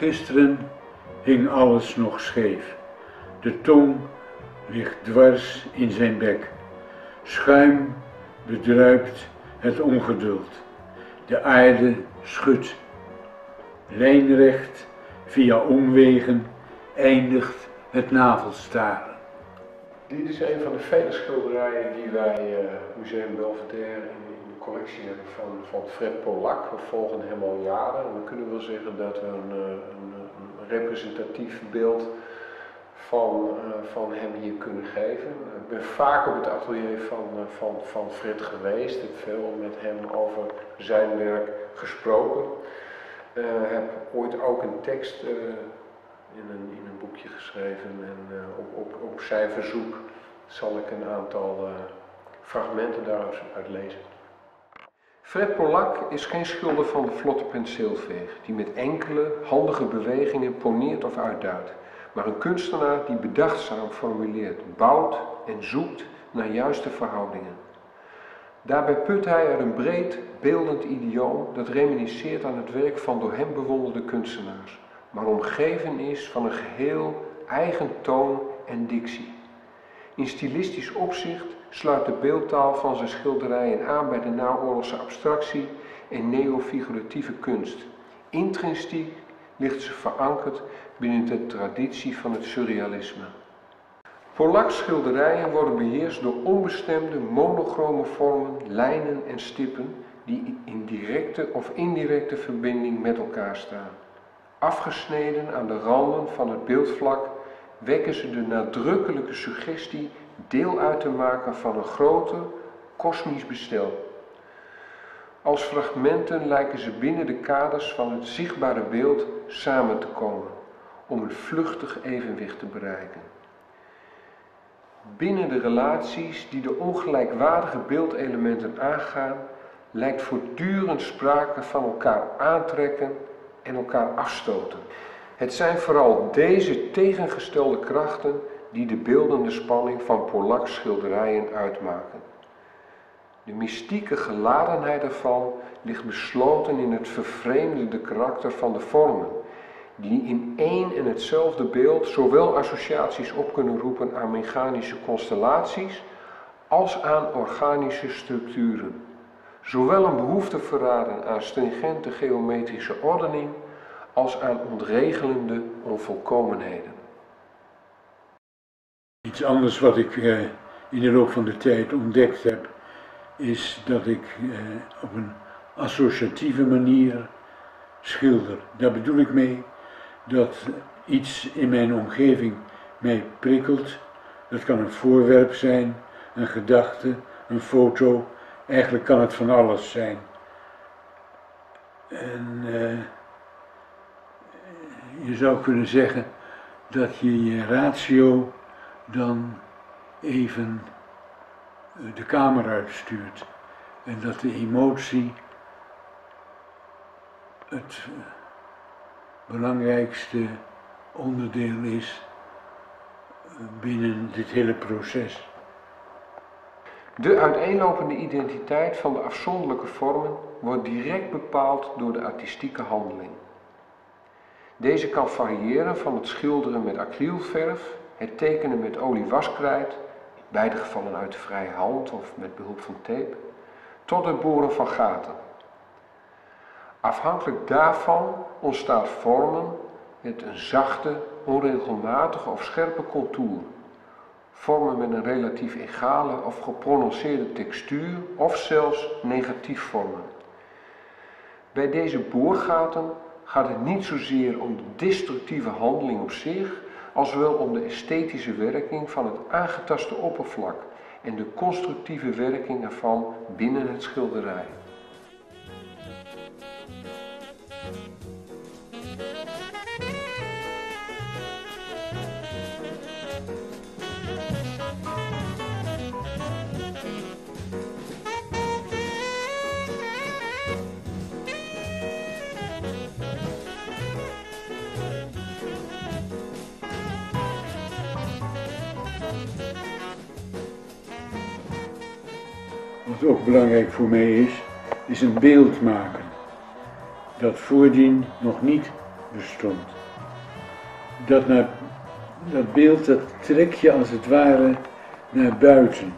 Gisteren hing alles nog scheef. De tong ligt dwars in zijn bek. Schuim bedruipt het ongeduld. De aarde schudt. Lijnrecht via omwegen eindigt het navelstaren. Dit is een van de vele schilderijen die wij Museum Belvedere in de collectie hebben van Fred Polak. We volgen hem al jaren en we kunnen wel zeggen dat we een representatief beeld van hem hier kunnen geven. Ik ben vaak op het atelier van Fred geweest, ik heb veel met hem over zijn werk gesproken. Heb ooit ook een tekst in een boekje geschreven en op zijn verzoek zal ik een aantal fragmenten daaruit lezen. Fred Polak is geen schilder van de vlotte penseelveeg, die met enkele handige bewegingen poneert of uitduidt, maar een kunstenaar die bedachtzaam formuleert, bouwt en zoekt naar juiste verhoudingen. Daarbij put hij uit een breed, beeldend idioom dat reminisceert aan het werk van door hem bewonderde kunstenaars, maar omgeven is van een geheel eigen toon en dictie. In stilistisch opzicht sluit de beeldtaal van zijn schilderijen aan bij de naoorlogse abstractie en neofiguratieve kunst. Intrinsiek ligt ze verankerd binnen de traditie van het surrealisme. Polaks schilderijen worden beheerst door onbestemde monochrome vormen, lijnen en stippen die in directe of indirecte verbinding met elkaar staan. Afgesneden aan de randen van het beeldvlak wekken ze de nadrukkelijke suggestie deel uit te maken van een groter, kosmisch bestel. Als fragmenten lijken ze binnen de kaders van het zichtbare beeld samen te komen, om een vluchtig evenwicht te bereiken. Binnen de relaties die de ongelijkwaardige beeldelementen aangaan, lijkt voortdurend sprake van elkaar aantrekken en elkaar afstoten. Het zijn vooral deze tegengestelde krachten die de beeldende spanning van Polaks schilderijen uitmaken. De mystieke geladenheid ervan ligt besloten in het vervreemdende karakter van de vormen, die in één en hetzelfde beeld zowel associaties op kunnen roepen aan mechanische constellaties als aan organische structuren, zowel een behoefte verraden aan stringente geometrische ordening als aan ontregelende onvolkomenheden. Iets anders wat ik in de loop van de tijd ontdekt heb, is dat ik op een associatieve manier schilder. Daar bedoel ik mee dat iets in mijn omgeving mij prikkelt. Dat kan een voorwerp zijn, een gedachte, een foto. Eigenlijk kan het van alles zijn. En je zou kunnen zeggen dat je ratio dan even de kamer uitstuurt en dat de emotie het belangrijkste onderdeel is binnen dit hele proces. De uiteenlopende identiteit van de afzonderlijke vormen wordt direct bepaald door de artistieke handeling. Deze kan variëren van het schilderen met acrylverf, het tekenen met oliewastkrijt, in beide gevallen uit de vrije hand of met behulp van tape, tot het boren van gaten. Afhankelijk daarvan ontstaat vormen met een zachte, onregelmatige of scherpe contour, vormen met een relatief egale of geprononceerde textuur of zelfs negatief vormen. Bij deze boorgaten gaat het niet zozeer om de destructieve handeling op zich, als wel om de esthetische werking van het aangetaste oppervlak en de constructieve werking ervan binnen het schilderij. Wat ook belangrijk voor mij is een beeld maken dat voordien nog niet bestond. Dat beeld dat trek je als het ware naar buiten.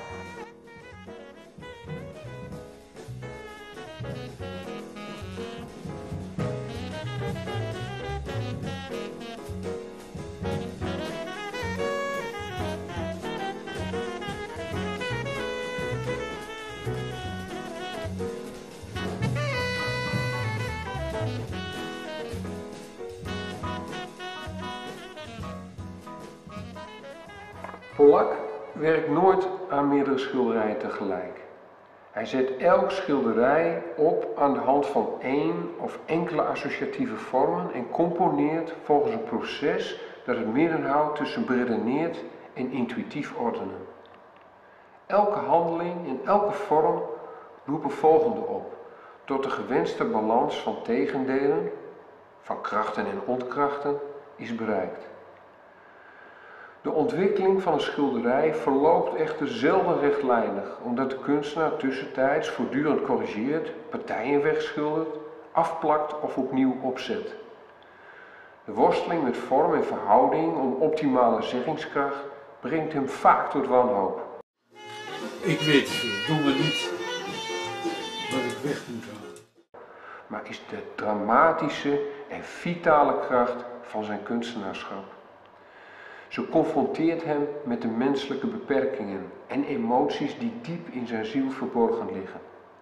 Polak werkt nooit aan meerdere schilderijen tegelijk. Hij zet elk schilderij op aan de hand van één of enkele associatieve vormen en componeert volgens een proces dat het midden houdt tussen beredeneerd en intuïtief ordenen. Elke handeling en elke vorm roepen volgende op, tot de gewenste balans van tegendelen, van krachten en ontkrachten, is bereikt. De ontwikkeling van een schilderij verloopt echter zelden rechtlijnig, omdat de kunstenaar tussentijds voortdurend corrigeert, partijen wegschildert, afplakt of opnieuw opzet. De worsteling met vorm en verhouding om optimale zeggingskracht brengt hem vaak tot wanhoop. Ik weet verdomme niet wat ik weg moet halen. Maar is de dramatische en vitale kracht van zijn kunstenaarschap. Ze confronteert hem met de menselijke beperkingen en emoties die diep in zijn ziel verborgen liggen.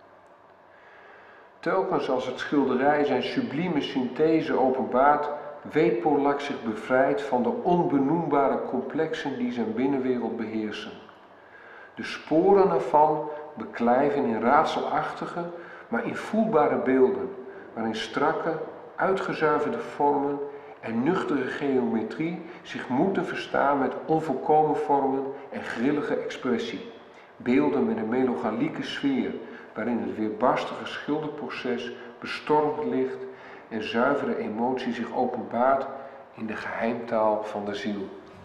Telkens als het schilderij zijn sublieme synthese openbaart, weet Polak zich bevrijd van de onbenoembare complexen die zijn binnenwereld beheersen. De sporen ervan beklijven in raadselachtige, maar invoelbare beelden, waarin strakke, uitgezuiverde vormen en nuchtere geometrie zich moeten verstaan met onvolkomen vormen en grillige expressie. Beelden met een melancholieke sfeer, waarin het weerbarstige schilderproces bestormd ligt en zuivere emotie zich openbaart in de geheimtaal van de ziel.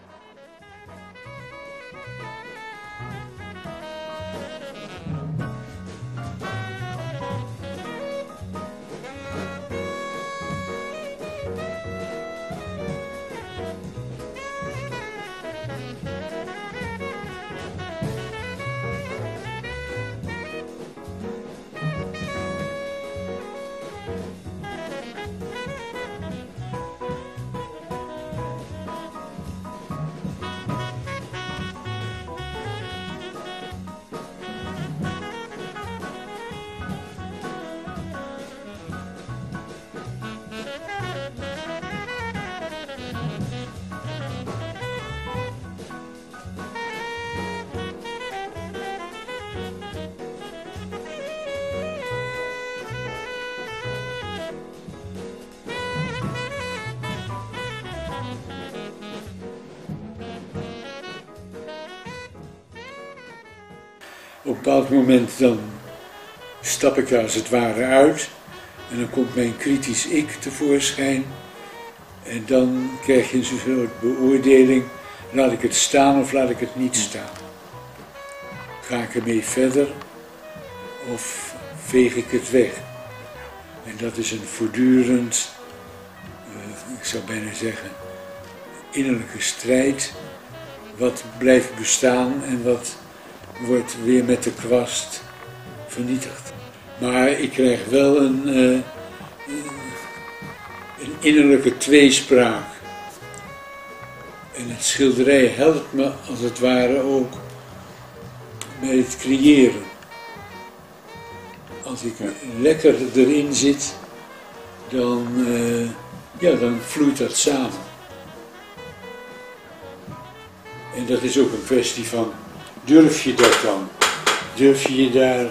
Op een bepaald moment dan stap ik er als het ware uit en dan komt mijn kritisch ik tevoorschijn en dan krijg je een soort beoordeling, laat ik het staan of laat ik het niet staan. Ga ik ermee verder of veeg ik het weg? En dat is een voortdurend, ik zou bijna zeggen, innerlijke strijd, wat blijft bestaan en wat wordt weer met de kwast vernietigd. Maar ik krijg wel een innerlijke tweespraak. En het schilderij helpt me als het ware ook bij het creëren. Als ik lekker erin zit, dan vloeit dat samen. En dat is ook een kwestie van, durf je dat dan? Durf je daar,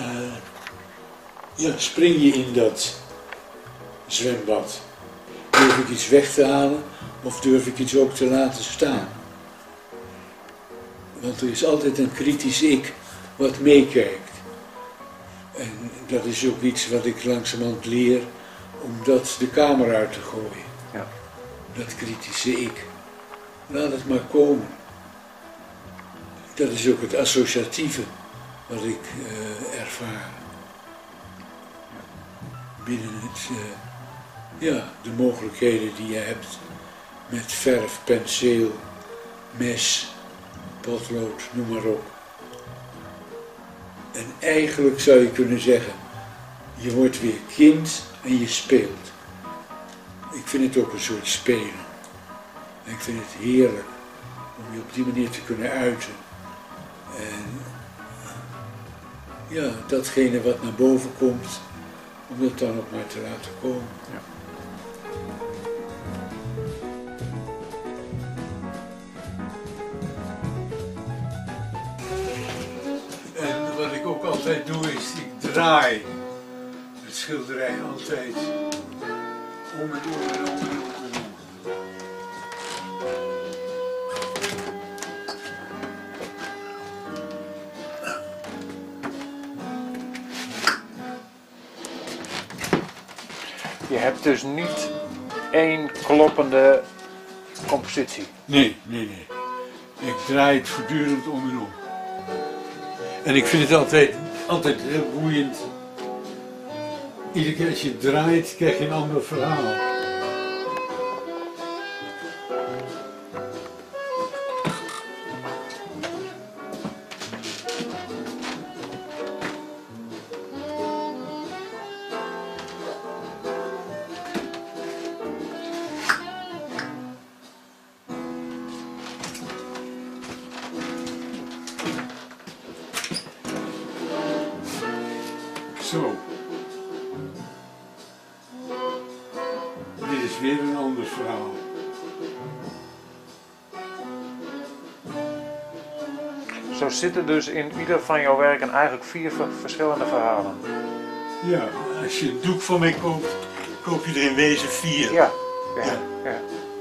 spring je in dat zwembad? Durf ik iets weg te halen of durf ik iets ook te laten staan? Want er is altijd een kritisch ik wat meekijkt. En dat is ook iets wat ik langzamerhand leer om dat de kamer uit te gooien. Ja. Dat kritische ik. Laat het maar komen. Dat is ook het associatieve wat ik ervaar. Binnen het ja, de mogelijkheden die je hebt met verf, penseel, mes, potlood, noem maar op. En eigenlijk zou je kunnen zeggen, je wordt weer kind en je speelt. Ik vind het ook een soort spelen. En ik vind het heerlijk om je op die manier te kunnen uiten. En ja, datgene wat naar boven komt, om dat dan ook maar te laten komen. Ja. En wat ik ook altijd doe is, ik draai het schilderij altijd om en om en om en om en om. Je hebt dus niet één kloppende compositie. Nee. Ik draai het voortdurend om en om. En ik vind het altijd heel boeiend. Iedere keer als je draait, krijg je een ander verhaal. Zo. Dit is weer een ander verhaal. Zo zitten dus in ieder van jouw werken eigenlijk 4 verschillende verhalen. Ja, als je een doek van mij koopt, koop je er in wezen 4. Ja. Ja. Ja.